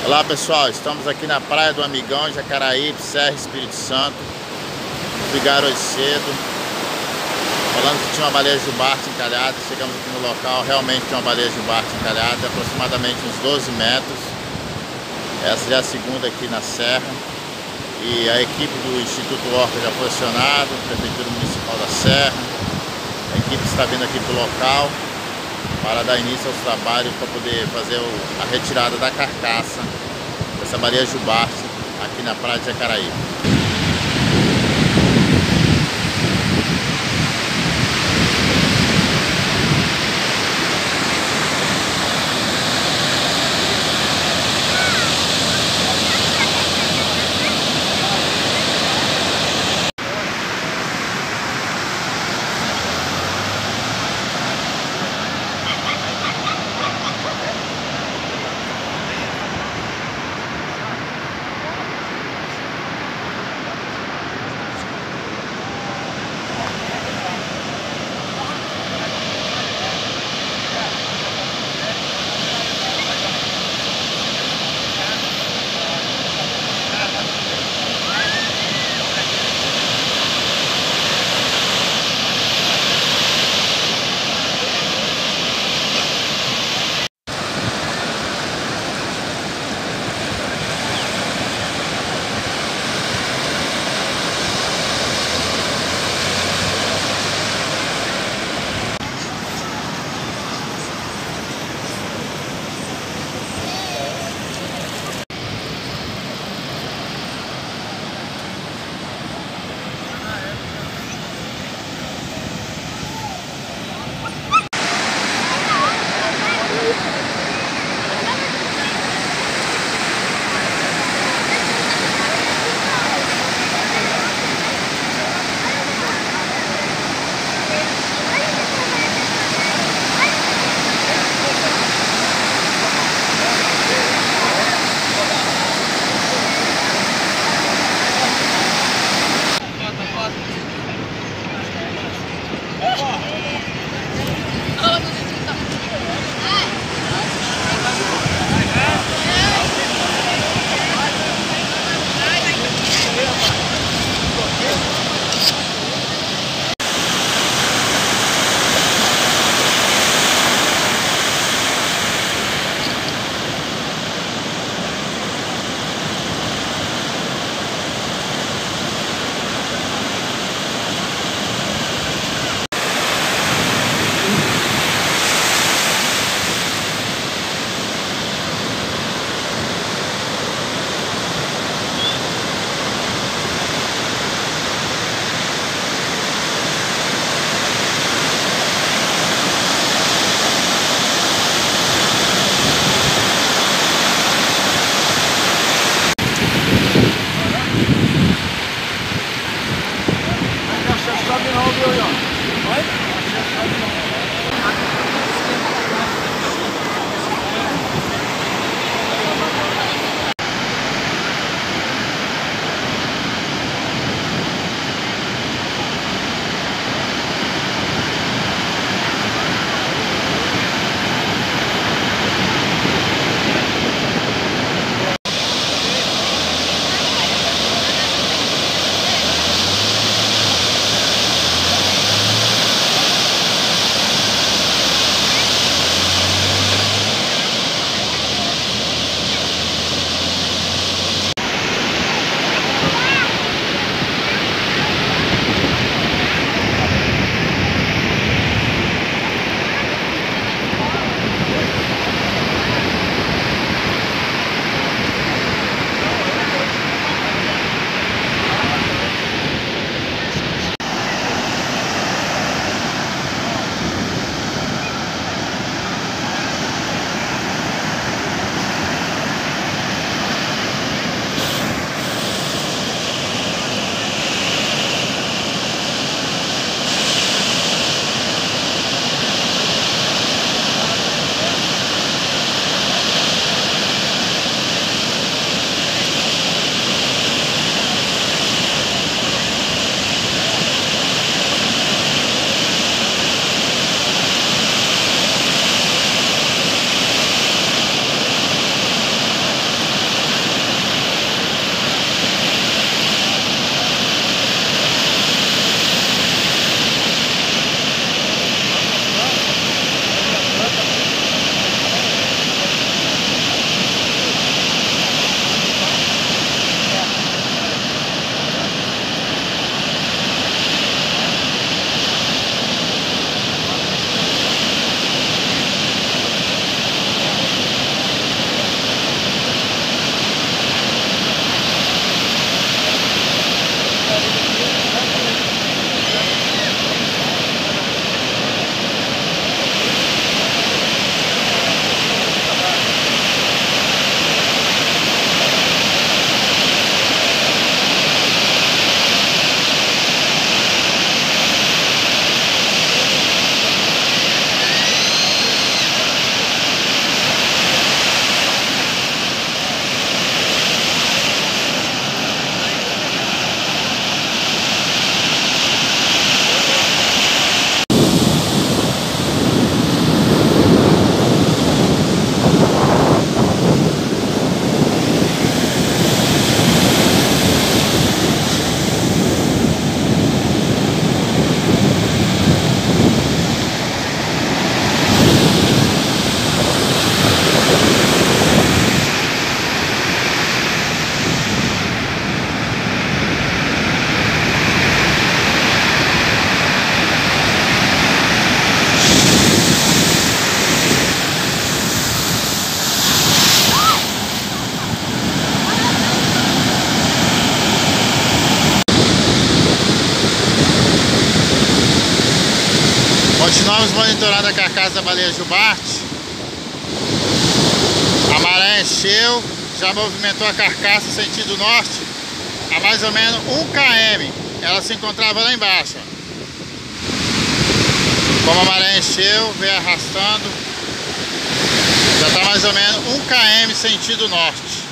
Olá pessoal, estamos aqui na Praia do Amigão, Jacaraípe, Serra, Espírito Santo. Ligaram hoje cedo, falando que tinha uma baleia jubarte encalhada. Chegamos aqui no local, realmente tem uma baleia jubarte encalhada, aproximadamente uns 12 metros. Essa já é a segunda aqui na Serra. E a equipe do Instituto Orca já foi acionada, Prefeitura Municipal da Serra. A equipe está vindo aqui para o local para dar início aos trabalhos para poder fazer a retirada da carcaça dessa baleia jubarte aqui na Praia de Jacaraípe. Continuamos monitorando a carcaça da baleia jubarte. A maré encheu, já movimentou a carcaça sentido norte a mais ou menos 1 km. Ela se encontrava lá embaixo. Como a maré encheu, veio arrastando. Já está mais ou menos 1 km sentido norte.